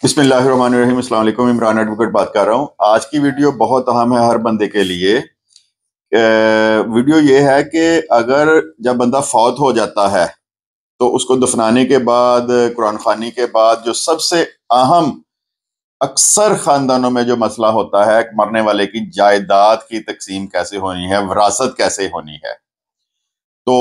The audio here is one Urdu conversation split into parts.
بسم اللہ الرحمن الرحیم۔ السلام علیکم، عمران ایڈوکیٹ بات کر رہا ہوں۔ آج کی ویڈیو بہت اہم ہے ہر بندے کے لیے۔ ویڈیو یہ ہے کہ اگر جب بندہ فوت ہو جاتا ہے تو اس کو دفنانے کے بعد، قرآن خوانی کے بعد، جو سب سے اہم اکثر خاندانوں میں جو مسئلہ ہوتا ہے، مرنے والے کی جائیداد کی تقسیم کیسے ہونی ہے، وراثت کیسے ہونی ہے۔ تو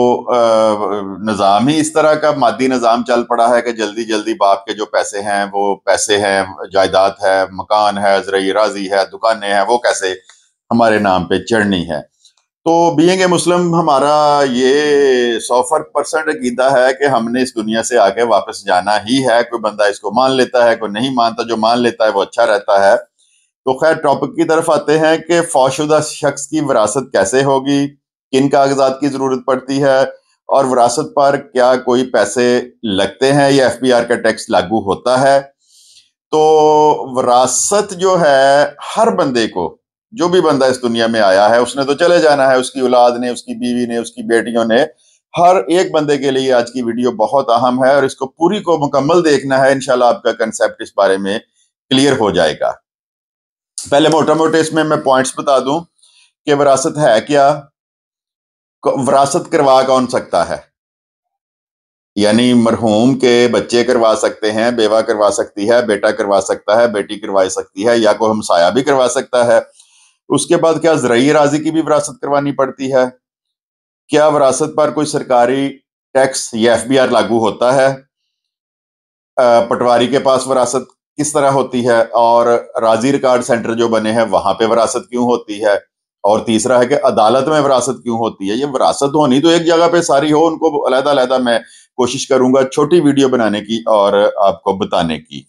نظام ہی اس طرح کا مادی نظام چل پڑا ہے کہ جلدی جلدی باپ کے جو پیسے ہیں، وہ پیسے ہیں، جائیداد ہے، مکان ہے، زرعی اراضی ہے، دکانیں ہیں، وہ کیسے ہمارے نام پہ چڑھنی ہے۔ تو بینگ اے مسلم ہمارا یہ 100% عقیدہ ہے کہ ہم نے اس دنیا سے آگے واپس جانا ہی ہے۔ کوئی بندہ اس کو مان لیتا ہے، کوئی نہیں مانتا۔ جو مان لیتا ہے وہ اچھا رہتا ہے۔ تو خیر، ٹاپک کی طرف آتے ہیں کہ فوت شدہ شخص کی وراثت کیسے ہوگی، کن کاغذات کی ضرورت پڑتی ہے، اور وراثت پر کیا کوئی پیسے لگتے ہیں یا ایف بی آر کا ٹیکس لاگو ہوتا ہے۔ تو وراثت جو ہے، ہر بندے کو، جو بھی بندہ اس دنیا میں آیا ہے، اس نے تو چلے جانا ہے، اس کی اولاد نے، اس کی بیوی نے، اس کی بیٹیوں نے، ہر ایک بندے کے لیے آج کی ویڈیو بہت اہم ہے، اور اس کو پوری کو مکمل دیکھنا ہے۔ انشاءاللہ آپ کا کنسیپٹ اس بارے میں کلیئر ہو جائے گا۔ پہلے موٹا موٹے اس میں پوائنٹس بتا دوں کہ وراثت ہے کیا۔ وراثت کروا کون سکتا ہے؟ یعنی مرحوم کے بچے کروا سکتے ہیں، بیوہ کروا سکتی ہے، بیٹا کروا سکتا ہے، بیٹی کروا سکتی ہے، یا کوئی ہمسایہ بھی کروا سکتا ہے۔ اس کے بعد کیا زرعی اراضی کی بھی وراثت کروانی پڑتی ہے؟ کیا وراثت پر کوئی سرکاری ٹیکس یا ایف بی آر لاگو ہوتا ہے؟ پٹواری کے پاس وراثت کس طرح ہوتی ہے؟ اور راضی ریکارڈ سینٹر جو بنے ہیں وہاں پہ وراثت کیوں ہوتی ہے؟ اور تیسرا ہے کہ عدالت میں وراثت کیوں ہوتی ہے؟ یہ وراثت ہونی تو ایک جگہ پہ ساری ہو، ان کو علیحدہ علیحدہ میں کوشش کروں گا چھوٹی ویڈیو بنانے کی اور آپ کو بتانے کی۔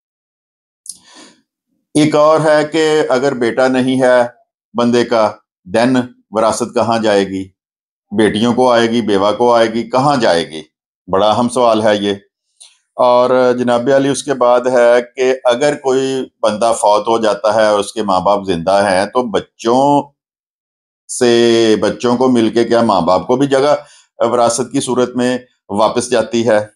ایک اور ہے کہ اگر بیٹا نہیں ہے بندے کا، دین وراثت کہاں جائے گی؟ بیٹیوں کو آئے گی، بیوہ کو آئے گی، کہاں جائے گی؟ بڑا اہم سوال ہے یہ۔ اور جناب علی اس کے بعد ہے کہ اگر کوئی بندہ فوت ہو جاتا ہے اور اس کے ماں باپ زندہ ہیں تو بچوں کو مل کے کیا ماں باپ کو بھی جگہ وراثت کی صورت میں واپس جاتی ہے؟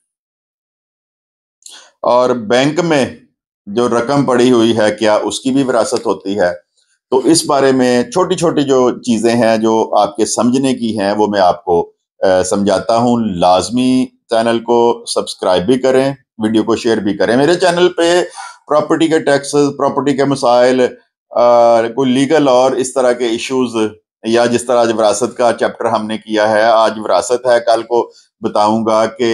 اور بینک میں جو رقم پڑی ہوئی ہے کیا اس کی بھی وراثت ہوتی ہے؟ تو اس بارے میں چھوٹی چھوٹی جو چیزیں ہیں جو آپ کے سمجھنے کی ہیں وہ میں آپ کو سمجھاتا ہوں۔ لازمی چینل کو سبسکرائب بھی کریں، ویڈیو کو شیئر بھی کریں۔ میرے چینل پہ پراپرٹی کے ٹیکسز، پراپرٹی کے مسائل، کوئی لیگل اور اس طرح کے ایشوز، یا جس طرح آج وراثت کا چیپٹر ہم نے کیا ہے، آج وراثت ہے، کل کو بتاؤں گا کہ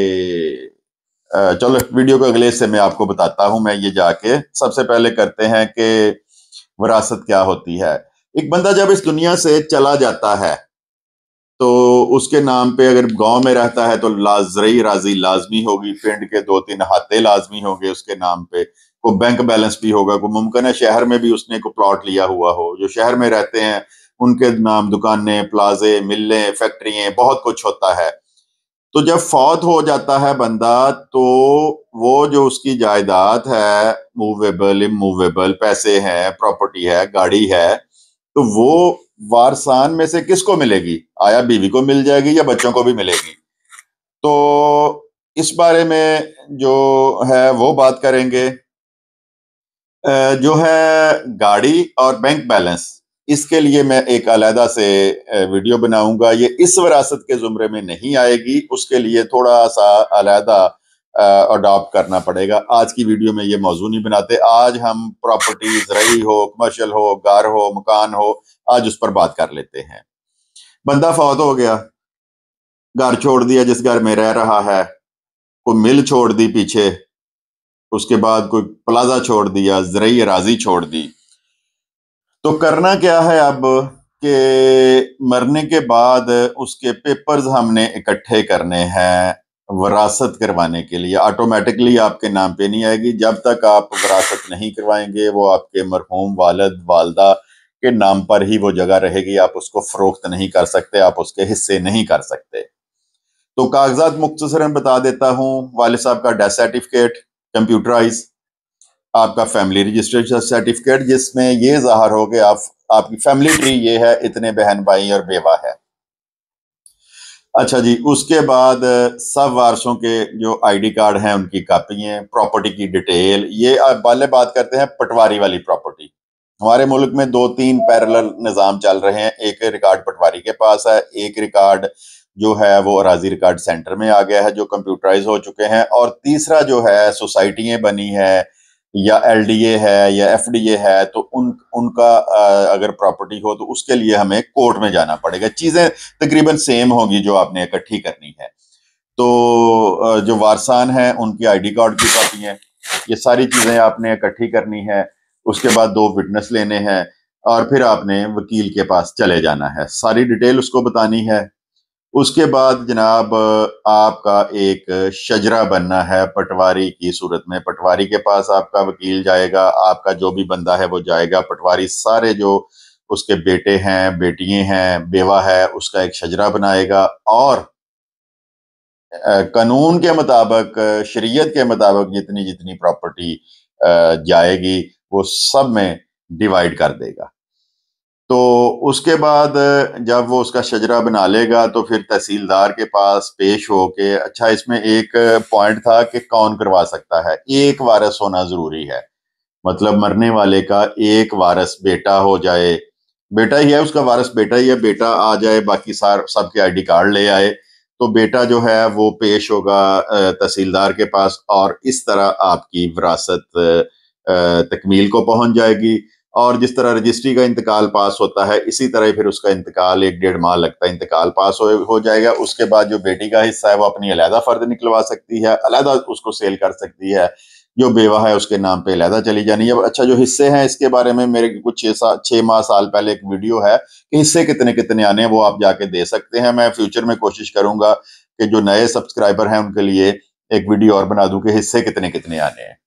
چلو ویڈیو کو اگلے سے میں آپ کو بتاتا ہوں۔ میں یہ جا کے سب سے پہلے کرتے ہیں کہ وراثت کیا ہوتی ہے۔ ایک بندہ جب اس دنیا سے چلا جاتا ہے تو اس کے نام پہ، اگر گاؤں میں رہتا ہے تو زرعی اراضی لازمی ہوگی، پنڈ کے 2-3 احاطے لازمی ہوں گے اس کے نام پہ، کوئی بینک بیلنس بھی ہوگا، کوئی ممکن ہے شہر میں بھی اس نے کوئی پلاٹ لیا ہوا ہو۔ جو شہر میں رہتے ہیں ان کے نام دکانیں، پلازے، ملیں، فیکٹریاں، بہت کچھ ہوتا ہے۔ تو جب فوت ہو جاتا ہے بندہ تو وہ جو اس کی جائیداد ہے، موویبل، اموویبل، پیسے ہیں، پراپرٹی ہے، گاڑی ہے، تو وہ وارثان میں سے کس کو ملے گی؟ آیا بیوی کو مل جائے گی یا بچوں کو بھی ملے گی؟ تو اس بارے میں جو ہے وہ بات کریں گے۔ جو ہے گاڑی اور بینک بیلنس، اس کے لیے میں ایک علیحدہ سے ویڈیو بناؤں گا۔ یہ اس وراثت کے زمرے میں نہیں آئے گی، اس کے لیے تھوڑا سا علیحدہ اڈاپٹ کرنا پڑے گا۔ آج کی ویڈیو میں یہ موضوع نہیں بناتے۔ آج ہم پراپرٹی، زرعی ہو، کمرشل ہو، گھر ہو، مکان ہو، آج اس پر بات کر لیتے ہیں۔ بندہ فوت ہو گیا، گھر چھوڑ دیا جس گھر میں رہ رہا ہے، کوئی مل چھوڑ دی پیچھے، اس کے بعد کوئی پلازا چھوڑ دیا، زرعی اراضی چھوڑ دی۔ تو کرنا کیا ہے اب کہ مرنے کے بعد اس کے پیپرز ہم نے اکٹھے کرنے ہیں وراثت کروانے کے لیے۔ آٹومیٹکلی آپ کے نام پہ نہیں آئے گی جب تک آپ وراثت نہیں کروائیں گے۔ وہ آپ کے مرحوم والد والدہ کے نام پر ہی وہ جگہ رہے گی، آپ اس کو فروخت نہیں کر سکتے، آپ اس کے حصے نہیں کر سکتے۔ تو کاغذات مختصراً بتا دیتا ہوں۔ والد صاحب کا ڈیتھ سرٹیفکیٹ کمپیوٹرائز، آپ کا فیملی رجسٹریشن سرٹیفکیٹ جس میں یہ ظاہر ہو کہ آپ کی فیملی ٹری یہ ہے، اتنے بہن بھائی اور بیوہ ہے۔ अच्छा जी, उसके बाद सब वारसों के जो आईडी कार्ड हैं उनकी कापियां, प्रॉपर्टी की डिटेल, ये पहले बात करते हैं पटवारी वाली प्रॉपर्टी। हमारे मुल्क में 2-3 पैरेलल निज़ाम चल रहे हैं। एक रिकॉर्ड पटवारी के पास है, एक रिकॉर्ड जो है वो अराजी रिकॉर्ड सेंटर में आ गया है जो कंप्यूटराइज हो चुके हैं, और तीसरा जो है सोसाइटियां बनी है या एलडीए है या एफडीए है, तो उनका अगर प्रॉपर्टी हो तो उसके लिए हमें कोर्ट में जाना पड़ेगा। चीजें तकरीबन सेम होगी जो आपने इकट्ठी करनी है। तो जो वारसान हैं उनकी आईडी कार्ड की कॉपी है, ये सारी चीजें आपने इकट्ठी करनी है। उसके बाद 2 विटनेस लेने हैं और फिर आपने वकील के पास चले जाना है, सारी डिटेल उसको बतानी है। उसके बाद जनाब आपका एक शजरा बनना है पटवारी की सूरत में। पटवारी के पास आपका वकील जाएगा, आपका जो भी बंदा है वो जाएगा। पटवारी सारे जो उसके बेटे हैं, बेटियां हैं, बेवा है, उसका एक शजरा बनाएगा और कानून के मुताबिक, शरीयत के मुताबिक जितनी जितनी प्रॉपर्टी जाएगी वो सब में डिवाइड कर देगा। तो उसके बाद जब वो उसका शजरा बना लेगा तो फिर तहसीलदार के पास पेश हो के, अच्छा इसमें एक पॉइंट था कि कौन करवा सकता है, एक वारिस होना जरूरी है। मतलब मरने वाले का एक वारिस बेटा हो जाए, बेटा ही है उसका वारिस, बेटा ही है, बेटा आ जाए, बाकी सबके आईडी कार्ड ले आए, तो बेटा जो है वो पेश होगा तहसीलदार के पास, और इस तरह आपकी विरासत तकमील को पहुंच जाएगी। और जिस तरह रजिस्ट्री का इंतकाल पास होता है, इसी तरह फिर उसका इंतकाल 1-1.5 माह लगता है, इंतकाल पास हो जाएगा। उसके बाद जो बेटी का हिस्सा है वो अपनी अलहदा फर्द निकलवा सकती है, अलहदा उसको सेल कर सकती है। जो बेवा है उसके नाम पे अलहदा चली जानी है। अच्छा, जो हिस्से हैं इसके बारे में मेरे कुछ 6 माह साल पहले एक वीडियो है कि हिस्से कितने कितने आने हैं, वो आप जाके दे सकते हैं। मैं फ्यूचर में कोशिश करूंगा कि जो नए सब्सक्राइबर हैं उनके लिए एक वीडियो और बना दूं कि हिस्से कितने कितने आने हैं।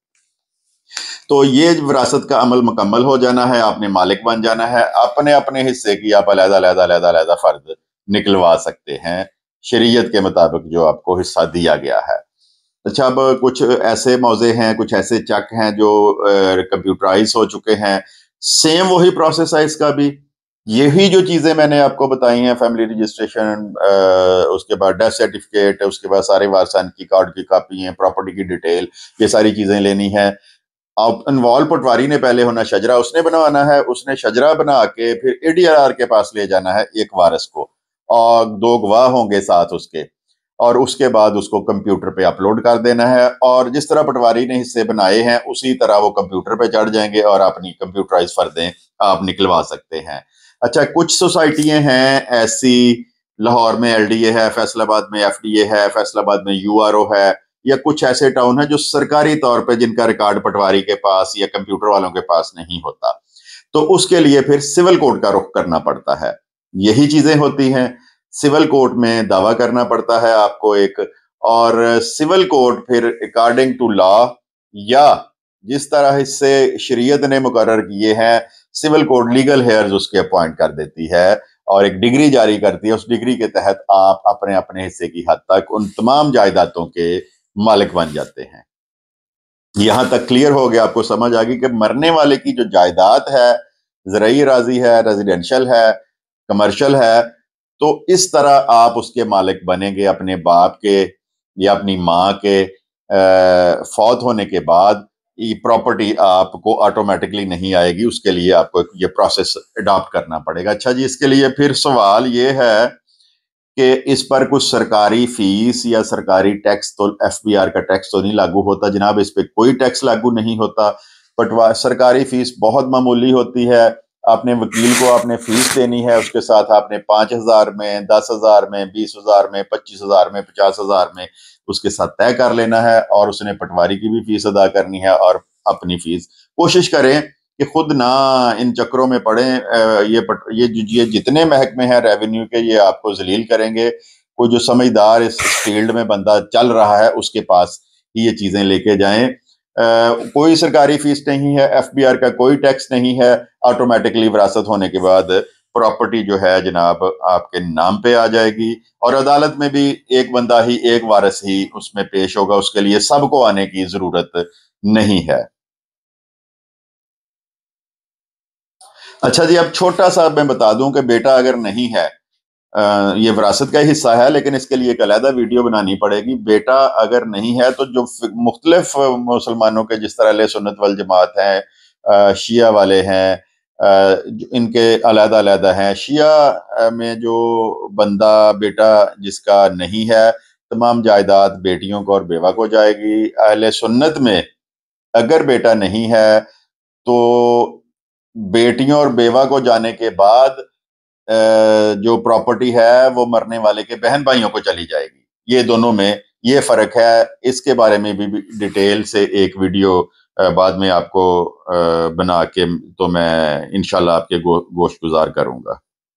तो ये विरासत का अमल मुकम्मल हो जाना है, आपने मालिक बन जाना है। अपने अपने हिस्से की आप अलहदा अलहदा अलहदा अलहदा फर्द निकलवा सकते हैं शरीयत के मुताबिक जो आपको हिस्सा दिया गया है। अच्छा, अब कुछ ऐसे मौजे हैं, कुछ ऐसे चक हैं जो कंप्यूटराइज हो चुके हैं। सेम वही प्रोसेस है इसका भी। यही जो चीजें मैंने आपको बताई हैं, फैमिली रजिस्ट्रेशन, उसके बाद डेथ सर्टिफिकेट, उसके बाद सारे वारसान की कार्ड की कापी हैं, प्रॉपर्टी की डिटेल, ये सारी चीजें लेनी है। अब इन्वॉल्व पटवारी ने पहले होना, शजरा उसने बनवाना है, उसने शजरा बना के फिर एडीआरआर के पास ले जाना है एक वारिस को, और 2 गवाह होंगे साथ उसके, और उसके बाद उसको कंप्यूटर पे अपलोड कर देना है। और जिस तरह पटवारी ने हिस्से बनाए हैं उसी तरह वो कंप्यूटर पे चढ़ जाएंगे और अपनी कंप्यूटराइज फर्दें आप निकलवा सकते हैं। अच्छा, कुछ सोसाइटियां हैं ऐसी, लाहौर में एलडीए है, फैसलाबाद में एफडीए है, फैसलाबाद में यूआरओ है, या कुछ ऐसे टाउन है जो सरकारी तौर पे जिनका रिकॉर्ड पटवारी के पास या कंप्यूटर वालों के पास नहीं होता, तो उसके लिए फिर सिविल कोर्ट का रुख करना पड़ता है। यही चीजें होती हैं, सिविल कोर्ट में दावा करना पड़ता है आपको एक, और सिविल कोर्ट फिर अकॉर्डिंग टू लॉ या जिस तरह इससे शरीयत ने मुकर्रर किए हैं, सिविल कोर्ट लीगल हेयर्स उसके अपॉइंट कर देती है और एक डिग्री जारी करती है। उस डिग्री के तहत आप अपने अपने हिस्से की हद तक उन तमाम जायदादों के मालिक बन जाते हैं। यहां तक क्लियर हो गया, आपको समझ आ गई कि मरने वाले की जो जायदाद है, ज़राई राजी है, रेजिडेंशियल है, कमर्शियल है, तो इस तरह आप उसके मालिक बनेंगे अपने बाप के या अपनी माँ के फौत होने के बाद। ये प्रॉपर्टी आपको ऑटोमेटिकली नहीं आएगी, उसके लिए आपको ये प्रोसेस अडॉप्ट करना पड़ेगा। अच्छा जी, इसके लिए फिर सवाल ये है कि इस पर कुछ सरकारी फीस या सरकारी टैक्स, तो एफबीआर का टैक्स तो नहीं लागू होता जनाब, इस पे कोई टैक्स लागू नहीं होता। सरकारी फीस बहुत मामूली होती है। आपने वकील को आपने फीस देनी है, उसके साथ आपने 5,000 में, 10,000 में, 20,000 में, 25,000 में, 50,000 में उसके साथ तय कर लेना है, और उसने पटवारी की भी फीस अदा करनी है और अपनी फीस। कोशिश करें कि खुद ना इन चक्रों में पड़े। ये जितने महकमे हैं रेवेन्यू के, ये आपको जलील करेंगे। कोई जो समझदार इस फील्ड में बंदा चल रहा है उसके पास ही ये चीजें लेके जाएं। कोई सरकारी फीस नहीं है, एफबीआर का कोई टैक्स नहीं है। ऑटोमेटिकली विरासत होने के बाद प्रॉपर्टी जो है जनाब आपके नाम पे आ जाएगी, और अदालत में भी एक बंदा ही, एक वारिस ही उसमें पेश होगा, उसके लिए सबको आने की जरूरत नहीं है। अच्छा जी, अब छोटा सा मैं बता दूं कि बेटा अगर नहीं है یہ وراثت کا ہی حصہ ہے، لیکن اس کے لیے ایک علیحدہ ویڈیو بنانی پڑے گی۔ بیٹا اگر نہیں ہے تو جو مختلف مسلمانوں کے جس طرح اہل سنت والجماعت ہیں، شیعہ والے ہیں، ان کے علیحدہ علیحدہ ہیں۔ شیعہ میں جو بندہ بیٹا جس کا نہیں ہے، تمام جائیداد بیٹیوں کو اور بیوہ کو جائے گی۔ اہل سنت میں اگر بیٹا نہیں ہے تو بیٹیوں اور بیوہ کو جانے کے بعد جو پراپرٹی ہے وہ مرنے والے کے بہن بھائیوں کو چلی جائے گی۔ یہ دونوں میں یہ فرق ہے۔ اس کے بارے میں بھی ڈیٹیل سے ایک ویڈیو بعد میں آپ کو بنا کے تو میں انشاءاللہ آپ کے گوشت گزار کروں گا۔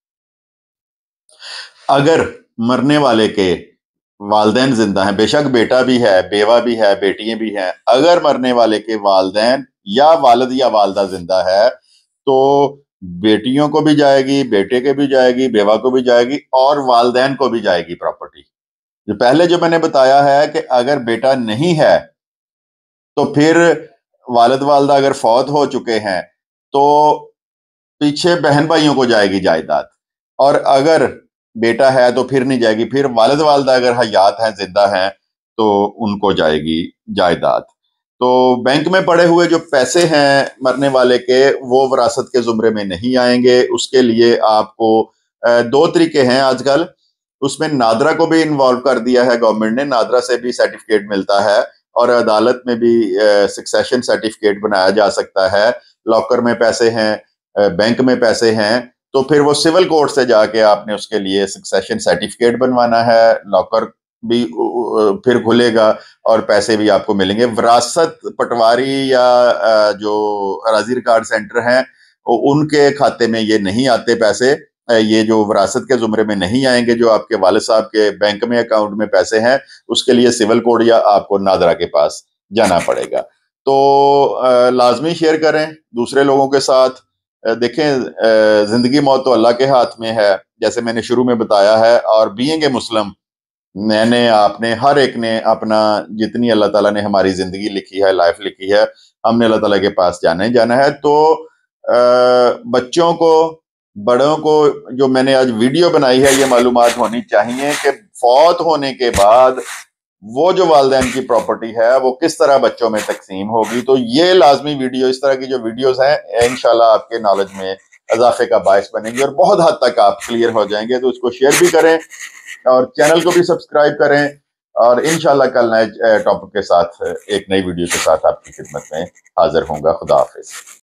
اگر مرنے والے کے والدین زندہ ہیں، بے شک بیٹا بھی ہے، بیوہ بھی ہے، بیٹیاں بھی ہیں، اگر مرنے والے کے والدین یا والد یا والدہ زندہ ہے تو بیٹیوں کو بھی جائے گی، بیٹے کے بھی جائے گی، بیوہ کو بھی جائے گی، اور والدین کو بھی جائے گی پراپرٹی۔ جو پہلے جو میں نے بتایا ہے کہ اگر بیٹا نہیں ہے تو پھر والد والدہ اگر فوت ہو چکے ہیں تو پیچھے بہن بھائیوں کو جائے گی جائیداد، اور اگر بیٹا ہے تو پھر نہیں جائے گی، پھر والد والدہ اگر حیات ہیں، زندہ ہیں، تو ان کو جائے گی جائیداد۔ تو بینک میں پڑے ہوئے جو پیسے ہیں مرنے والے کے، وہ وراثت کے زمرے میں نہیں آئیں گے۔ اس کے لیے آپ کو دو طریقے ہیں آج کل۔ اس میں نادرا کو بھی انوالو کر دیا ہے گورنمنٹ نے، نادرا سے بھی سرٹیفکیٹ ملتا ہے، اور عدالت میں بھی سکسیشن سرٹیفکیٹ بنایا جا سکتا ہے۔ لاکر میں پیسے ہیں، بینک میں پیسے ہیں، تو پھر وہ سول کورٹ سے جا کے آپ نے اس کے لیے سکسیشن سرٹیفکیٹ بنوانا ہے، لاکر بھی پھر کھلے گا اور پیسے بھی آپ کو ملیں گے۔ وراثت پٹواری یا جو اراضی ریکارڈ سینٹر ہیں ان کے کھاتے میں یہ نہیں آتے پیسے، یہ جو وراثت کے زمرے میں نہیں آئیں گے۔ جو آپ کے والد صاحب کے بینک میں اکاؤنٹ میں پیسے ہیں، اس کے لیے سول کوڈ یا آپ کو نادرا کے پاس جانا پڑے گا۔ تو لازمی شیئر کریں دوسرے لوگوں کے ساتھ۔ دیکھیں، زندگی موت تو اللہ کے ہاتھ میں ہے، جیسے میں نے شروع میں بتایا ہے، اور بینگ اے مسلم، میں نے، آپ نے، ہر ایک نے اپنا، جتنی اللہ تعالیٰ نے ہماری زندگی لکھی ہے، لائف لکھی ہے، ہم نے اللہ تعالیٰ کے پاس جانا ہی جانا ہے۔ تو بچوں کو، بڑوں کو، جو میں نے آج ویڈیو بنائی ہے، یہ معلومات ہونی چاہیے کہ فوت ہونے کے بعد وہ جو والدین کی پراپرٹی ہے وہ کس طرح بچوں میں تقسیم ہوگی۔ تو یہ لازمی ویڈیو، اس طرح کی جو ویڈیوز ہیں انشاءاللہ آپ کے نالج میں اضافے کا باعث بنیں گی، اور بہت حد تک آپ کلیئر ہو جائیں گے۔ تو اس کو شیئر بھی کریں اور چینل کو بھی سبسکرائب کریں، اور انشاءاللہ کل نئے ٹاپک کے ساتھ، ایک نئی ویڈیو کے ساتھ آپ کی خدمت میں حاضر ہوں گا۔ خدا حافظ۔